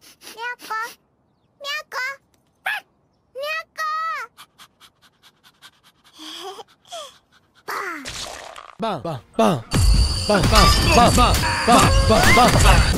Nyako, nyako, nyako. Bang, bang, bang, bang, bang, bang, bang, bang, bang, bang.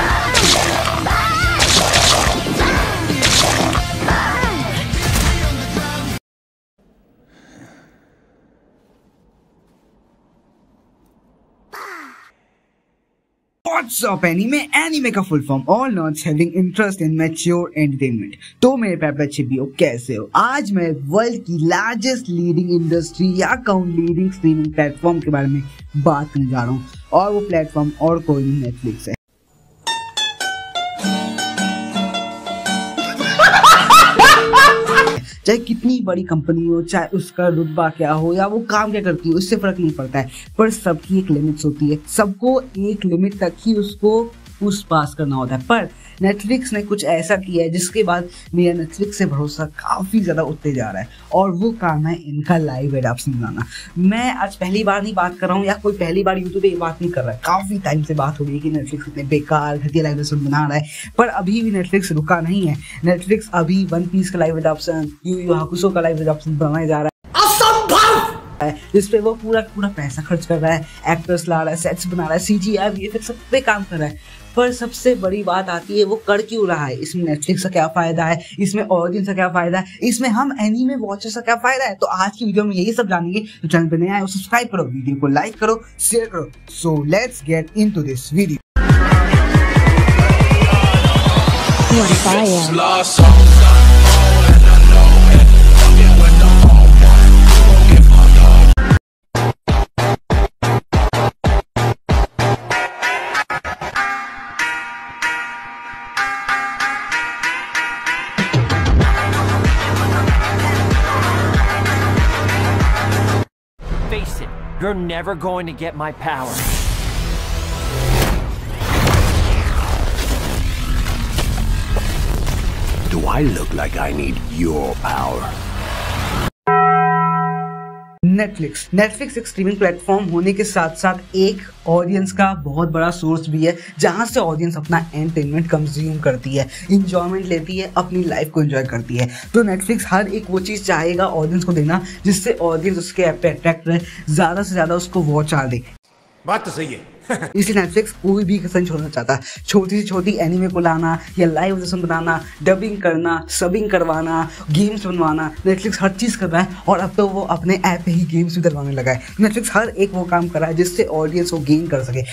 What's up anime? Anime का full form all nots having interest in mature entertainment. तो मेरे प्यारे बच्चे भी हो, कैसे हो? आज मैं वर्ल्ड की लार्जेस्ट लीडिंग इंडस्ट्री या कहूँ लीडिंग स्ट्रीमिंग प्लेटफॉर्म के बारे में बात करने जा रहा हूँ, और वो प्लेटफॉर्म और कोई नहीं, नेटफ्लिक्स है। चाहे कितनी बड़ी कंपनी हो, चाहे उसका रुतबा क्या हो या वो काम क्या करती हो, इससे फर्क नहीं पड़ता है, पर सबकी एक लिमिट्स होती है। सबको एक लिमिट तक ही उसको पुश पास करना होता है। पर नेटफ्लिक्स ने कुछ ऐसा किया है जिसके बाद मेरा नेटफ्लिक्स से भरोसा काफ़ी ज़्यादा उठते जा रहा है, और वो काम है इनका लाइव एडाप्शन बनाना। मैं आज पहली बार नहीं बात कर रहा हूँ, या कोई पहली बार यूट्यूब पे ये बात नहीं कर रहा है। काफ़ी टाइम से बात हो रही है कि नेटफ्लिक्स इतने बेकार घटिया लाइव एडाप्शन बना रहा है, पर अभी भी नेटफ्लिक्स रुका नहीं है। नेटफ्लिक्स अभी वन पीस का live adaptation, Yu Yu Hakusho का लाइव एडाप्शन बनाने जा रहा है, असंभव, जिस पे वो पूरा पैसा खर्च कर रहा है, एक्टर्स ला रहा है, सेट्स बना रहा है, CGI VFX सब पे काम कर रहा है। पर सबसे बड़ी बात आती है वो कर क्यों रहा है? इसमें नेटफ्लिक्स का क्या फायदा है, इसमें ऑडियंस का क्या फायदा है, इसमें हम एनीमे वॉचर्स का क्या फायदा है? तो आज की वीडियो में यही सब जानेंगे। तो चैनल पे नए आए हो, सब्सक्राइब करो, वीडियो को लाइक करो, शेयर करो। So let's get into this video. Face it, you're never going to get my power. Do I look like I need your power? Netflix एक स्ट्रीमिंग प्लेटफॉर्म होने के साथ साथ एक ऑडियंस का बहुत बड़ा सोर्स भी है, जहां से ऑडियंस अपना एंटरटेनमेंट कंज्यूम करती है, इंजॉयमेंट लेती है, अपनी लाइफ को एंजॉय करती है। तो नेटफ्लिक्स हर एक वो चीज़ चाहेगा ऑडियंस को देना जिससे ऑडियंस उसके ऐप पे अट्रैक्ट रहे, ज़्यादा से ज़्यादा उसको वॉच आ दे। बात तो सही है। इसलिए नेटफ्लिक्स कोई भी कसर छोड़ना चाहता है। छोटी से छोटी एनीमे को लाना या लाइव एडिशन बनाना, डबिंग करना, सबिंग करवाना, गेम्स बनवाना, नेटफ्लिक्स हर चीज़ कर रहा है। और अब तो वो अपने ऐप पे ही गेम्स भी डलवाने लगा है। नेटफ्लिक्स हर एक वो काम कर रहा है जिससे ऑडियंस को गेन कर सके।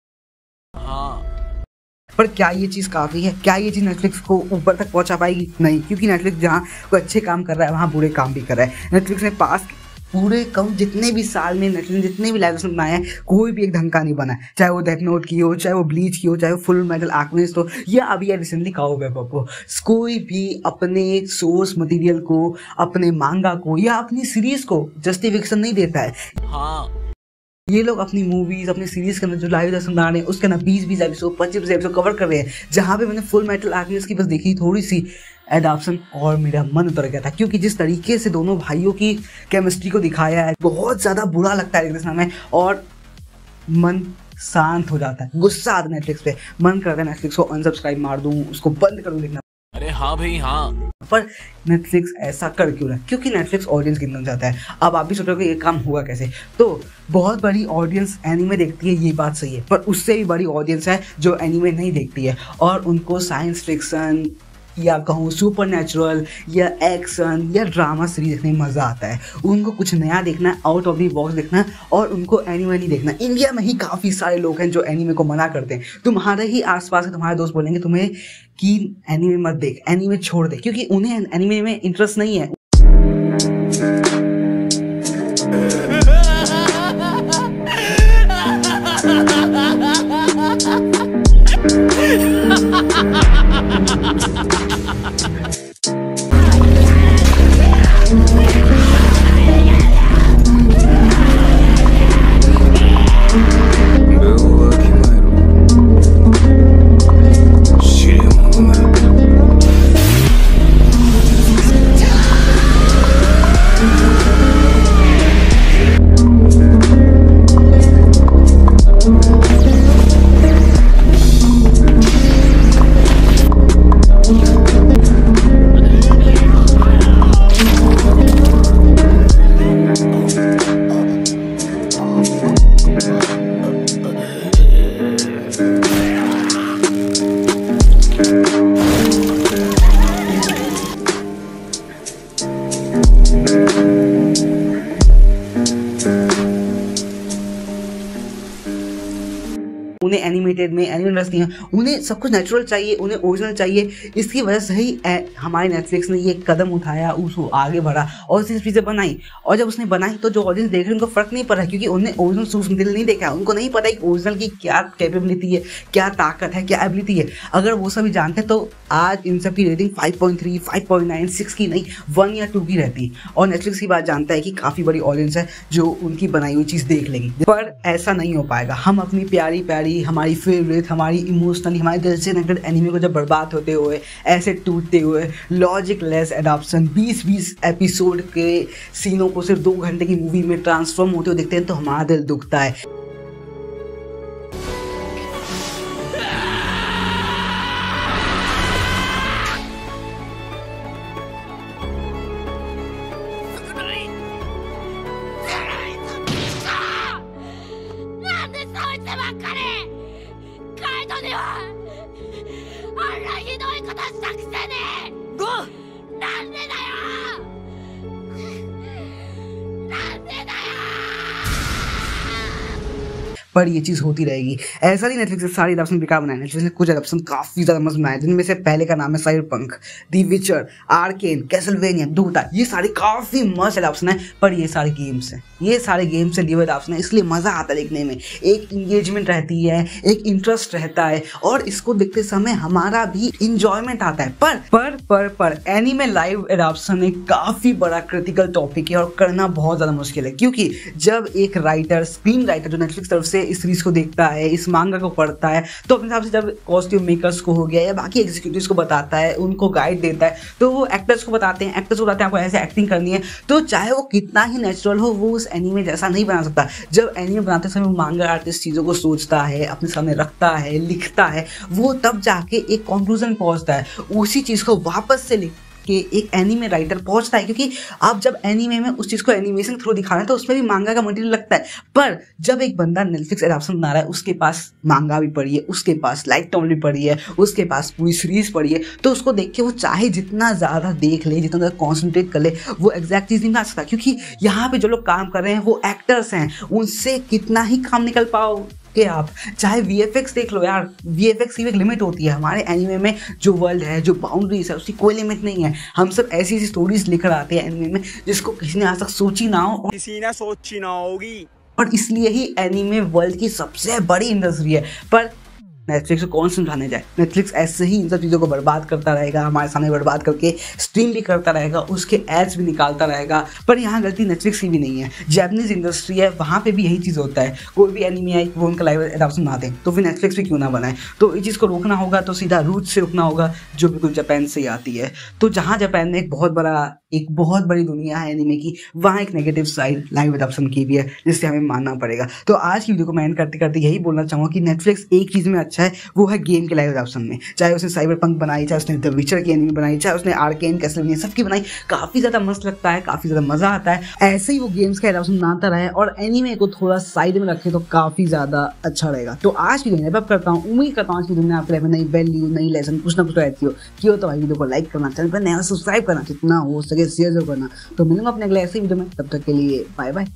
पर क्या ये चीज़ काफ़ी है? क्या ये चीज़ नेटफ्लिक्स को ऊपर तक पहुंचा पाएगी? नहीं, क्योंकि नेटफ्लिक्स जहाँ कोई अच्छे काम कर रहा है वहाँ बुरे काम भी कर रहा है। नेटफ्लिक्स ने पास पूरे कम जितने भी साल में नेटफ्लिक्स जितने भी लाइव एडिशन बनाए हैं, कोई भी एक ढंग का नहीं बना है। चाहे वो डेथ नोट की हो, चाहे वो ब्लीच की हो, चाहे वो फुल मेटल आर्कनेस्ट हो, या अभी रिसेंटली काउबॉय बेबॉप हो। कोई भी अपने सोर्स मटेरियल को, अपने मांगा को या अपनी सीरीज को जस्टिफिकेशन नहीं देता है। हाँ, ये लोग अपनी मूवीज, अपनी सीरीज के अंदर जो लाइव एडिशन बना रहे हैं उसके अंदर 20 एपिसोड, 25 एपिसोड कवर कर रहे हैं। जहाँ पे मैंने फुल मेटल आर्कनेस्ट की बस देखी थोड़ी सी एडाप्शन, और मेरा मन उतर गया था, क्योंकि जिस तरीके से दोनों भाइयों की केमिस्ट्री को दिखाया है, बहुत ज़्यादा बुरा लगता है देखने में, और मन शांत हो जाता है। गुस्सा आता है नेटफ्लिक्स पे, मन करता है नेटफ्लिक्स को अनसब्सक्राइब मार दूँ, उसको बंद कर दूँ देखना। अरे हाँ भाई हाँ। पर नेटफ्लिक्स ऐसा कर क्यों रहा है? क्योंकि नेटफ्लिक्स ऑडियंस गिनना चाहता है। अब आप भी सोचोगे ये काम हुआ कैसे? तो बहुत बड़ी ऑडियंस एनीमे देखती है, ये बात सही है, पर उससे भी बड़ी ऑडियंस है जो एनीमे नहीं देखती है, और उनको साइंस फिक्शन या कहूँ सुपर नेचुरल या एक्शन या ड्रामा सीरीज देखने में मज़ा आता है। उनको कुछ नया देखना है, आउट ऑफ द बॉक्स देखना है, और उनको एनीमे नहीं देखना। इंडिया में ही काफ़ी सारे लोग हैं जो एनीमे को मना करते हैं। तुम्हारे ही आसपास के तुम्हारे दोस्त बोलेंगे तुम्हें कि एनीमे मत देख, एनीमे छोड़ दे, क्योंकि उन्हें एनीमे में इंटरेस्ट नहीं है। उन्हें एनिमेटेड में एनिमे इंडस्ट्री है, उन्हें सब कुछ नेचुरल चाहिए, उन्हें ओरिजिनल चाहिए। इसकी वजह से ही हमारे नेटफ्लिक्स ने ये कदम उठाया, उसको आगे बढ़ा और इस चीज़ें बनाई। और जब उसने बनाई तो जो ऑडियंस देख रहे हैं उनको फर्क नहीं पड़ा, क्योंकि उन्हें ओरिजिनल सोर्स मटेरियल नहीं देखा है, उनको नहीं पता कि ओरिजिनल की क्या कैपेबिलिटी है, क्या ताकत है, क्या एबिलिटी है। अगर वो सभी जानते तो आज इन सब की रेटिंग 5.3, 5.9, 6 की नहीं 1 या 2 की रहती। और नेटफ्लिक्स की बात जानता है कि काफ़ी बड़ी ऑडियंस है जो उनकी बनाई हुई चीज़ देख लेगी, पर ऐसा नहीं हो पाएगा। हम अपनी प्यारी प्यारी, हमारी फेवरेट, हमारी इमोशनली, हमारे दिल से कनेक्टेड एनिमे को जब बर्बाद होते हुए, ऐसे टूटते हुए, लॉजिक लेस एडॉप्शन 20-20 एपिसोड के सीनों को सिर्फ 2 घंटे की मूवी में ट्रांसफॉर्म होते हुए देखते हैं तो हमारा दिल दुखता है। पर ये चीज़ होती रहेगी। ऐसा नहीं नेटफ्लिक्स ने सारी एडॉप्शन बेकार बनाए, नेटफ्लिक्स ने कुछ एडॉप्शन काफ़ी ज़्यादा मस्त बनाए, जिनमें से पहले का नाम है Cyberpunk, the Witcher, Arcane, Castlevania, Dota. ये सारे काफ़ी मस्त एडॉप्शन है, पर ये सारे गेम्स हैं, ये सारे गेम्स से लिव एडॉप्शन है, इसलिए मज़ा आता है देखने में, एक इंगेजमेंट रहती है, एक इंटरेस्ट रहता है और इसको देखते समय हमारा भी इंजॉयमेंट आता है। पर एनीमे लाइव एडॉप्शन एक काफ़ी बड़ा क्रिटिकल टॉपिक है और करना बहुत ज़्यादा मुश्किल है, क्योंकि जब एक राइटर, स्क्रीन राइटर जो नेटफ्लिक्स तरफ से इस सीरीज को देखता है, इस मांगा को पढ़ता है, तो अपने हिसाब से जब कॉस्ट्यूम मेकर्स को हो गया या बाकी एग्जीक्यूटिव्स को बताता है, उनको गाइड देता है, तो वो एक्टर्स को बताते हैं, आपको ऐसे एक्टिंग करनी है, तो चाहे वो कितना ही नेचुरल हो, वो उस एनीमे जैसा नहीं बना सकता। जब एनीमे बनाते समय वो मांगा आर्टिस्ट चीज़ों को सोचता है, अपने सामने रखता है, लिखता है, वो तब जाके एक कंक्लूजन पहुंचता है, उसी चीज़ को वापस से लिख कि एक एनीमे राइटर पहुंचता है, क्योंकि आप जब एनीमे में उस चीज़ को एनिमेशन थ्रू दिखा रहे हैं तो उसमें भी मांगा का मटेरियल लगता है। पर जब एक बंदा नेटफ्लिक्स एडॉप्शन बना रहा है, उसके पास मांगा भी पड़ी है, उसके पास लाइट नॉवेल भी पड़ी है, उसके पास पूरी सीरीज पड़ी है, तो उसको देख के वो चाहे जितना ज़्यादा देख ले, जितना ज़्यादा कॉन्सेंट्रेट कर ले, वो एग्जैक्ट चीज़ नहीं बना सकता, क्योंकि यहाँ पे जो लोग काम कर रहे हैं वो एक्टर्स हैं, उनसे कितना ही काम निकल पाओ कि आप चाहे VFX देख लो यार, VFX की एक लिमिट होती है। हमारे एनीमे में जो वर्ल्ड है, जो बाउंड्रीज है, उसकी कोई लिमिट नहीं है। हम सब ऐसी ऐसी स्टोरीज लेकर आते हैं एनीमे में जिसको किसी ने आज तक सोची ना हो, किसी ने सोची ना होगी, और इसलिए ही एनीमे वर्ल्ड की सबसे बड़ी इंडस्ट्री है। पर नेटफ्लिक्स को कौन समझाने जाए, नेटफ्लिक्स ऐसे ही इन सब चीज़ों को बर्बाद करता रहेगा, हमारे सामने बर्बाद करके स्ट्रीम भी करता रहेगा, उसके एड्स भी निकालता रहेगा। पर यहाँ गलती नेटफ्लिक्स की भी नहीं है, जापानीज इंडस्ट्री है, वहाँ पे भी यही चीज़ होता है। कोई भी एनीमे है वो उनका लाइव एडॉप्शन ना दें, तो फिर नेटफ्लिक्स भी क्यों ना बनाए। तो इस चीज़ को रोकना होगा तो सीधा रूट से रोकना होगा, जो बिल्कुल जापान से ही आती है। तो जहाँ जापान में एक बहुत बड़ी दुनिया है एनीमे की, वहाँ एक नेगेटिव साइड लाइव एडॉप्शन की भी है, जिससे हमें मानना पड़ेगा। तो आज की वीडियो को मैं एंड करते करते यही बोलना चाहूँगा कि नेटफ्लिक्स एक चीज़ में अच्छा है, वो है गेम के लाइव एडॉप्शन में। चाहे उसने साइबरपंक बनाई, चाहे उसने द विचर की एनीमे बनाई, चाहे उसने आर्केन, कैसलवेनिया सबकी बनाई, काफ़ी ज़्यादा मस्त लगता है, काफ़ी ज़्यादा मज़ा आता है। ऐसे ही वो गेम्स का एडॉप्शन बनाता रहे और एनीमे को थोड़ा साइड में रखे तो काफ़ी ज़्यादा अच्छा रहेगा। तो आज की वीडियो में करता हूँ, उम्मीद करता हूँ आज की वीडियो में आपके लिए नई वैल्यू, नई लेसन कुछ ना कुछ रहती हो। क्यों तो भाई वीडियो को लाइक करना, चैनल पर नया सब्सक्राइब करना, जितना हो सके शेयर जरूर करना। तो मिलूंगा अपने अगले ऐसे वीडियो में, तब तक के लिए bye bye.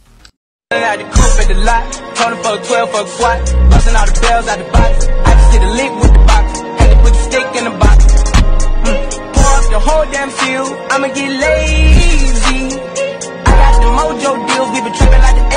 At the coupe at the lot, Tony for 12 for a squat, busting all the bells out the box. I can see the lick with the box, had to put the stick in the box. Pour up the whole damn field, I'ma get lazy. I got the mojo deals, we been tripping like the